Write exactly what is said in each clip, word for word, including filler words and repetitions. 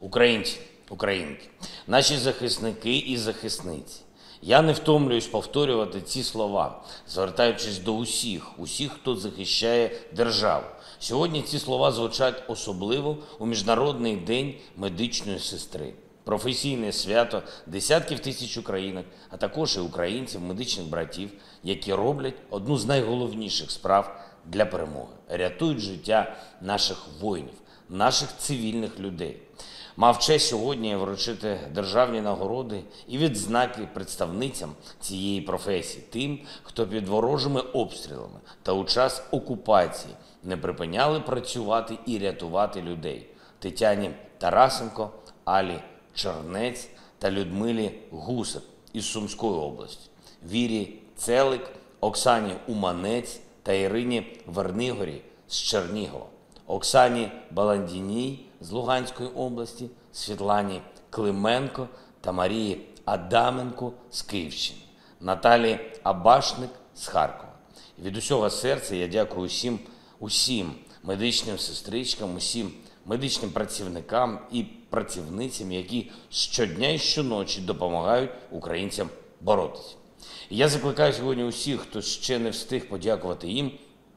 Українці, українки, наші захисники і захисниці. Я не втомлююсь повторювати ці слова, звертаючись до усіх, усіх, хто захищає державу. Сьогодні ці слова звучать особливо у Міжнародний день медичної сестри. Професійне свято десятків тисяч українок, а також і українців, медичних братів, які роблять одну з найголовніших справ для перемоги. Рятують життя наших воїнів, наших цивільних людей. Мав честь сьогодні вручити державні нагороди і відзнаки представницям цієї професії, тим, хто під ворожими обстрілами та у час окупації не припиняли працювати і рятувати людей. Тетяні Тарасенко, Алі Чернець та Людмилі Гусар із Сумської області, Вірі Целик, Оксані Уманець та Ірині Вернигорі з Чернігова, Оксані Баландіній з Луганської області, Світлані Клименко та Марії Адаменко з Київщини, Наталі Абашник з Харкова. І від усього серця я дякую усім, усім медичним сестричкам, усім медичним працівникам і працівницям, які щодня і щоночі допомагають українцям боротися. І я закликаю сьогодні усіх, хто ще не встиг подякувати їм,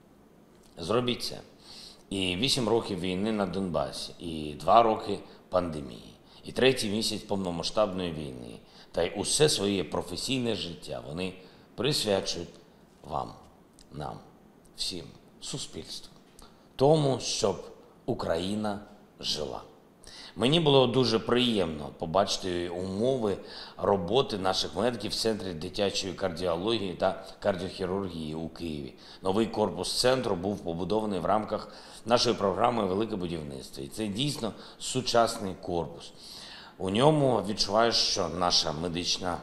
зробіть це. І вісім років війни на Донбасі, і два роки пандемії, і третій місяць повномасштабної війни, та й усе своє професійне життя вони присвячують вам, нам, всім, суспільству, тому, щоб Україна жила. Мені було дуже приємно побачити умови роботи наших медиків в Центрі дитячої кардіології та кардіохірургії у Києві. Новий корпус центру був побудований в рамках нашої програми «Велике будівництво». І це дійсно сучасний корпус. У ньому відчуваєш, що наша медична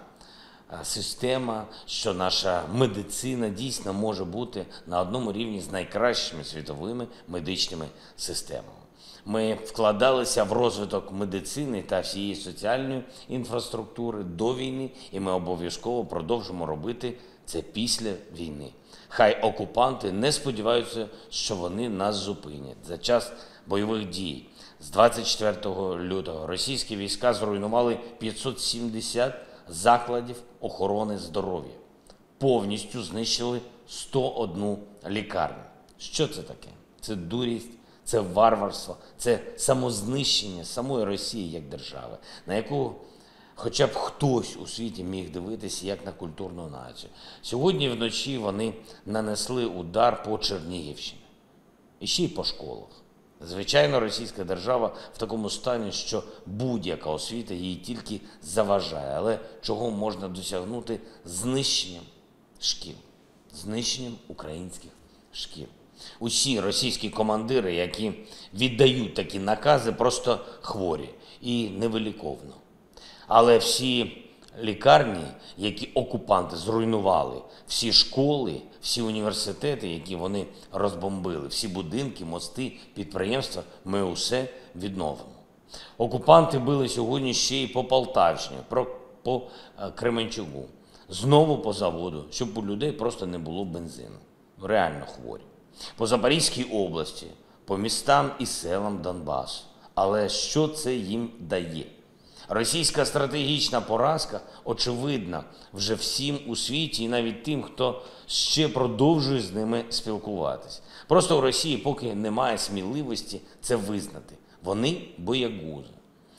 система, що наша медицина дійсно може бути на одному рівні з найкращими світовими медичними системами. Ми вкладалися в розвиток медицини та всієї соціальної інфраструктури до війни, і ми обов'язково продовжимо робити це після війни. Хай окупанти не сподіваються, що вони нас зупинять. За час бойових дій з двадцять четвертого лютого російські війська зруйнували п'ятсот сімдесят закладів охорони здоров'я. Повністю знищили сто одну лікарню. Що це таке? Це дурість. Це варварство, це самознищення самої Росії як держави, на яку хоча б хтось у світі міг дивитися як на культурну націю. Сьогодні вночі вони нанесли удар по Чернігівщині. І ще й по школах. Звичайно, російська держава в такому стані, що будь-яка освіта їй тільки заважає. Але чого можна досягнути знищенням шкіл, знищенням українських шкіл. Усі російські командири, які віддають такі накази, просто хворі і невиліковно. Але всі лікарні, які окупанти зруйнували, всі школи, всі університети, які вони розбомбили, всі будинки, мости, підприємства, ми усе відновимо. Окупанти били сьогодні ще й по Полтавщині, по Кременчугу, знову по заводу, щоб у людей просто не було бензину. Реально хворі. По Запорізькій області, по містам і селам Донбасу. Але що це їм дає? Російська стратегічна поразка очевидна вже всім у світі і навіть тим, хто ще продовжує з ними спілкуватись. Просто у Росії поки немає сміливості це визнати. Вони боягузи.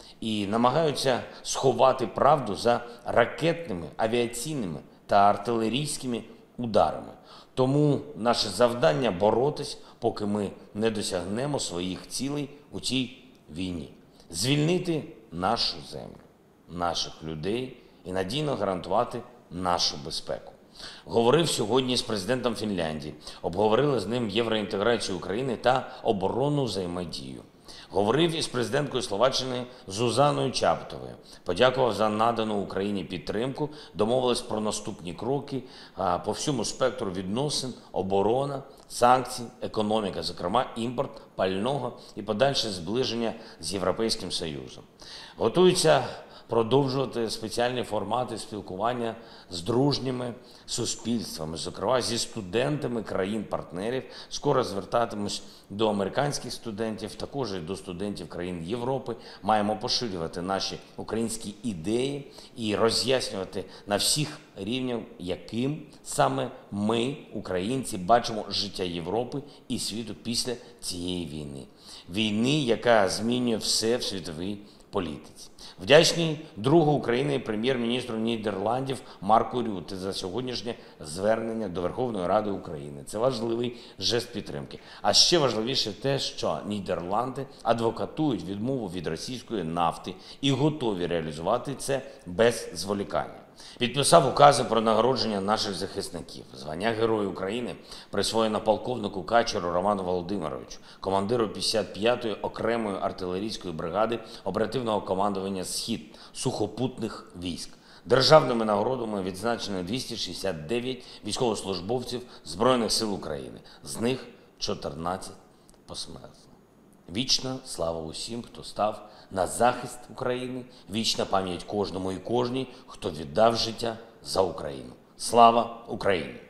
І намагаються сховати правду за ракетними, авіаційними та артилерійськими ударами. Тому наше завдання – боротись, поки ми не досягнемо своїх цілей у цій війні. Звільнити нашу землю, наших людей і надійно гарантувати нашу безпеку. Говорив сьогодні з президентом Фінляндії, обговорили з ним євроінтеграцію України та оборонну взаємодію. Говорив із президенткою Словаччини Зузаною Чапутовою, подякував за надану Україні підтримку, домовились про наступні кроки по всьому спектру відносин, оборона, санкції, економіка, зокрема імпорт пального і подальше зближення з Європейським Союзом. Готуються продовжувати спеціальні формати спілкування з дружніми суспільствами, зокрема зі студентами країн-партнерів. Скоро звертатимусь до американських студентів, також і до студентів країн Європи. Маємо поширювати наші українські ідеї і роз'яснювати на всіх рівнях, яким саме ми, українці, бачимо життя Європи і світу після цієї війни. Війни, яка змінює все в світовій політиці. Вдячний другу України і прем'єр-міністру Нідерландів Марку Рютте за сьогоднішнє звернення до Верховної Ради України. Це важливий жест підтримки. А ще важливіше те, що Нідерланди адвокатують відмову від російської нафти і готові реалізувати це без зволікання. Підписав укази про нагородження наших захисників. Звання Герою України присвоєно полковнику Качеру Роману Володимировичу, командиру п'ятдесят п'ятої окремої артилерійської бригади оперативного командування «Схід» сухопутних військ. Державними нагородами відзначено двісті шістдесят дев'ять військовослужбовців Збройних сил України, з них чотирнадцять посмертно. Вічна слава усім, хто став на захист України, вічна пам'ять кожному і кожній, хто віддав життя за Україну. Слава Україні!